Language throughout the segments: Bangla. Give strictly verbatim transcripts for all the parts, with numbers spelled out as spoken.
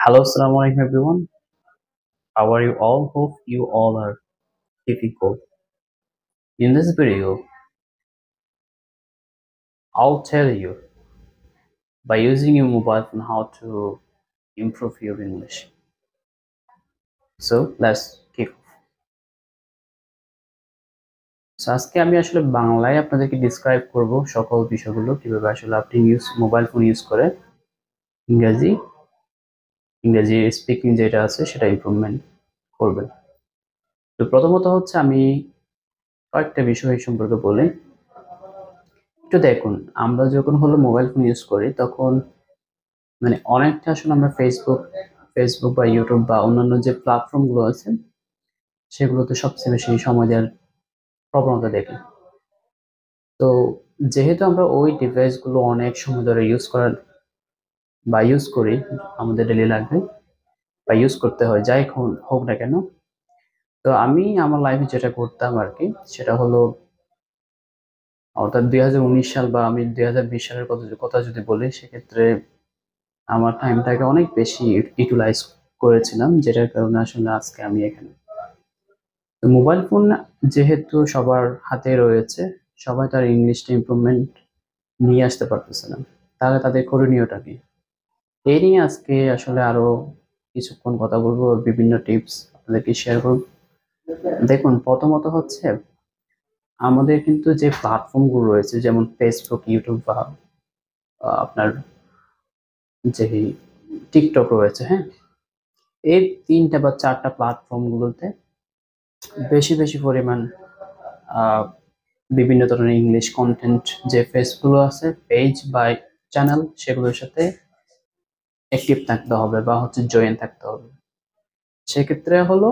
Hello, Assalamu alaikum everyone. How are you all? Hope you all are keeping cool. In this video, I'll tell you by using your mobile phone how to improve your English. So let's kick off. So আজকে আমি আসলে বাংলায় আপনাদেরকে ডিসক্রাইব করব সকল বিষয়গুলো কিভাবে আসলে আপনি ইউজ মোবাইল ফোন ইউজ করে ইংরেজি ইংরেজি স্পিকিং যেটা আছে সেটা ইমপ্রুভমেন্ট করবেন। তো প্রথমত হচ্ছে আমি কয়েকটা বিষয় সম্পর্কে বলি। একটু দেখুন, আমরা যখন হলো মোবাইল ফোন ইউজ করি তখন মানে অনেকটা আসলে আমরা ফেসবুক ফেসবুক বা ইউটিউব বা অন্যান্য যে প্ল্যাটফর্মগুলো আছে সেগুলোতে সবচেয়ে বেশি সময় দেওয়ার প্রবণতা দেখি। তো যেহেতু আমরা ওই ডিভাইসগুলো অনেক সময় ধরে ইউজ করার বা ইউজ করি আমাদের ডেইলি লাইফে বা ইউজ করতে হয় যাই হোক না কেন, তো আমি আমার লাইফে যেটা করতাম আর কি সেটা হলো অর্থাৎ দুই হাজার উনিশ সাল বা আমি দুই হাজার বিশ সালের কথা কথা যদি বলি সেক্ষেত্রে আমার টাইমটাকে অনেক বেশি ইউটিলাইজ করেছিলাম, যেটার কারণে আসলে আজকে আমি এখানে। তো মোবাইল ফোন যেহেতু সবার হাতে রয়েছে, সবাই তার ইংলিশটা ইমপ্রুভমেন্ট নিয়ে আসতে পারতেছে না, তাহলে তাদের করণীয়টা কি? এই নিয়ে আজকে আসলে আরো কিছুক্ষণ কথা বলবো, বিভিন্ন টিপস আপনাদেরকে শেয়ার করব। দেখুন, প্রথমত হচ্ছে আমাদের কিন্তু যে প্ল্যাটফর্মগুলো রয়েছে যেমন ফেসবুক, ইউটিউব বা আপনার যে টিকটক রয়েছে, হ্যাঁ, এই তিনটা বা চারটা প্ল্যাটফর্মগুলোতে বেশি বেশি পরিমাণ বিভিন্ন ধরনের ইংলিশ কন্টেন্ট যে পেজগুলো আছে, পেজ বা চ্যানেল, সেগুলোর সাথে অ্যাক্টিভ থাকতে হবে বা হচ্ছে জয়েন থাকতে হবে। সেক্ষেত্রে হলো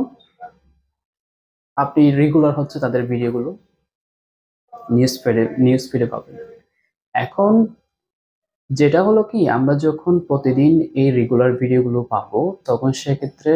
আপনি রেগুলার হচ্ছে তাদের ভিডিওগুলো নিউজ ফিডে নিউজ ফিডে পাবেন। এখন যেটা হলো কি, আমরা যখন প্রতিদিন এই রেগুলার ভিডিওগুলো পাবো তখন সেক্ষেত্রে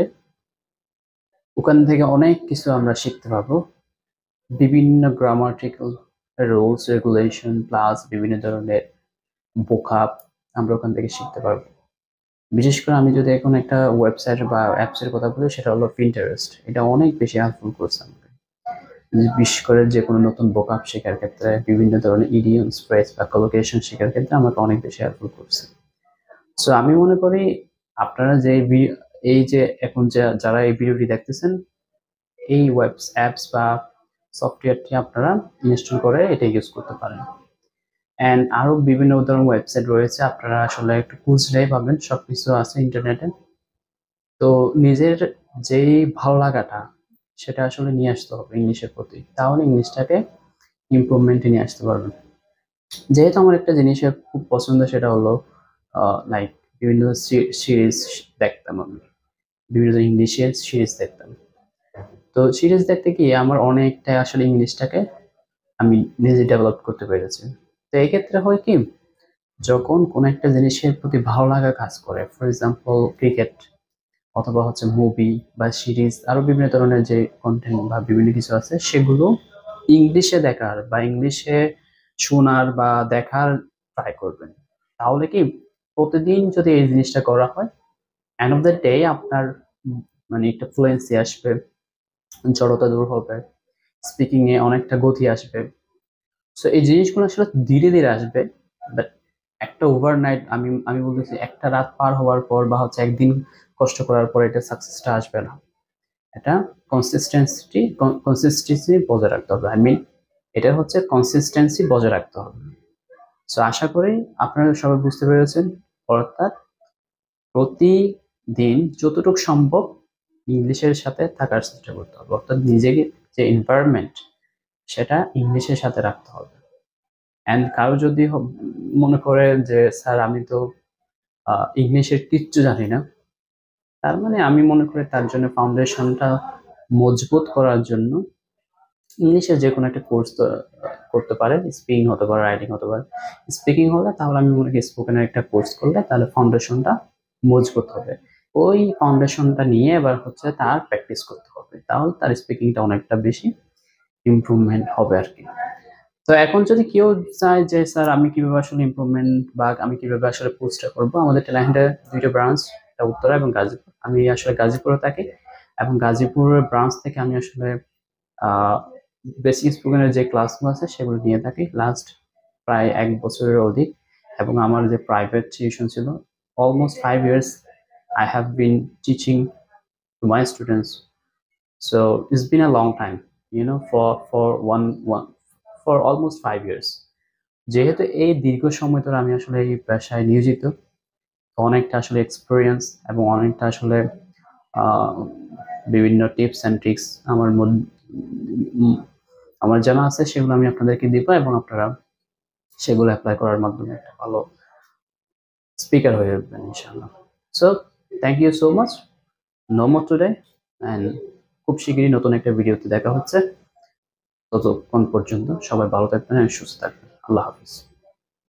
ওখান থেকে অনেক কিছু আমরা শিখতে পারবো। বিভিন্ন গ্রামাটিক্যাল রুলস রেগুলেশন প্লাস বিভিন্ন ধরনের ভোকাব আমরা ওখান থেকে শিখতে পারবো। বিশেষ করে আমি যদি এখন একটা ওয়েবসাইট বা অ্যাপসের কথা বলি সেটা হলো পিন্টারেস্ট। এটা অনেক বেশি হেল্পফুল করছে আমাকে, বিশেষ করে যে কোনো নতুন ভোকাব শেখার ক্ষেত্রে, বিভিন্ন ধরনের ইডিয়মস, ফ্রেজ বা কলোকেশন শেখার ক্ষেত্রে আমাকে অনেক বেশি হেল্পফুল করছে। সো আমি মনে করি আপনারা যে এই যে এখন যারা এই ভিডিওটি দেখতেছেন, এই ওয়েব অ্যাপস বা সফটওয়্যারটি আপনারা ইনস্টল করে এটা ইউজ করতে পারেন। অ্যান্ড আরও বিভিন্ন ধরনের ওয়েবসাইট রয়েছে, আপনারা আসলে একটু খুঁজলেই পাবেন, সব কিছু আছে ইন্টারনেটে। তো নিজের যেই ভালো লাগাটা সেটা আসলে নিয়ে আসতে হবে ইংলিশের প্রতি, তাহলে ইংলিশটাকে ইমপ্রুভমেন্টে নিয়ে আসতে পারবেন। যেহেতু আমার একটা জিনিসের খুব পছন্দ, সেটা হলো লাইক বিভিন্ন সিরিজ দেখতাম, আমি বিভিন্ন ইংলিশের সিরিজ দেখতাম। তো সিরিজ দেখতে গিয়ে আমার অনেকটা আসলে ইংলিশটাকে আমি নিজে ডেভেলপ করতে পেরেছি। তো এই ক্ষেত্রে হয় কি, যখন কোনো একটা জিনিসের প্রতি ভালো লাগা কাজ করে, ফর এক্সাম্পল ক্রিকেট অথবা হচ্ছে মুভি বা সিরিজ, আরো বিভিন্ন ধরনের যে কন্টেন্ট বা বিভিন্ন কিছু আছে সেগুলো ইংলিশে দেখার বা ইংলিশে শোনার বা দেখার ট্রাই করবেন। তাহলে কি প্রতিদিন যদি এই জিনিসটা করা হয়, এন্ড অফ দ্য ডে আপনার মানে একটা ফ্লুয়েন্সি আসবে, জড়তা দূর হবে, স্পিকিং এ অনেকটা গতি আসবে। সো এই জিনিসগুলো আসলে ধীরে ধীরে আসবে, বাট একটা ওভারনাইট আমি আমি বলতেছি একটা রাত পার হওয়ার পর বা হচ্ছে একদিন কষ্ট করার পর এটা সাকসেসটা আসবে না। এটা কনসিস্টেন্সি কনসিস্টেন্সি বজায় রাখতে হবে। আই মিন এটা হচ্ছে কনসিস্টেন্সি বজায় রাখতে হবে। সো আশা করি আপনারা সবাই বুঝতে পেরেছেন। অর্থাৎ প্রতিদিন যতটুকু সম্ভব ইংলিশের সাথে থাকার চেষ্টা করতে হবে, অর্থাৎ নিজেকে যে এনভায়রনমেন্ট সেটা ইংলিশের সাথে রাখতে হবে। অ্যান্ড কারো যদি মনে করে যে স্যার আমি তো ইংলিশের কিচ্ছু জানি না, তার মানে আমি মনে করি তার জন্য ফাউন্ডেশনটা মজবুত করার জন্য ইংলিশের যে কোনো একটা কোর্স করতে পারে। স্পিকিং হতে পারে, রাইটিং হতে পারে। স্পিকিং হলে তাহলে আমি মনে করি স্পোকেনের একটা কোর্স করলে তাহলে ফাউন্ডেশনটা মজবুত হবে। ওই ফাউন্ডেশনটা নিয়ে এবার হচ্ছে তার প্র্যাকটিস করতে হবে, তাহলে তার স্পিকিংটা অনেকটা বেশি ইমপ্রুভমেন্ট হবে আর কি। তো এখন যদি কেউ চায় যে স্যার আমি কিভাবে আসলে ইমপ্রুভমেন্ট বা আমি কিভাবে আসলে পোস্টটা করবো, আমাদের ট্যালেন্টের দুইটা ব্রাঞ্চ, একটা একটা উত্তরা এবং গাজীপুর। আমি আসলে গাজীপুরে থাকি এবং গাজীপুরের ব্রাঞ্চ থেকে আমি আসলে বেসিক স্পোকেনের যে ক্লাসগুলো আছে সেগুলো নিয়ে থাকি লাস্ট প্রায় এক বছরের অধিক। এবং আমার যে প্রাইভেট টিউশন ছিল almost five years I have been teaching to my students. So it's been a long time, you know, for for one one for almost five years. যেহেতু এই দীর্ঘ সময় ধরে আমি আসলে এই পেশায় নিয়োজিত, অনেকটা আসলে এক্সপিরিয়েন্স এবং অনেকটা আসলে বিভিন্ন টিপস অ্যান্ড ট্রিক্স আমার মধ্যে আমার জানা আছে, সেগুলো আমি আপনাদেরকে দিব এবং আপনারা সেগুলো অ্যাপ্লাই করার মাধ্যমে একটা ভালো স্পিকার হয়ে উঠবেন ইনশাআল্লাহ। So thank you so much, no more today, and খুব শীঘ্রই নতুন একটা ভিডিওতে দেখা হচ্ছে। ততক্ষণ পর্যন্ত সবাই ভালো থাকবেন এবং সুস্থ থাকবেন। আল্লাহ হাফিজ।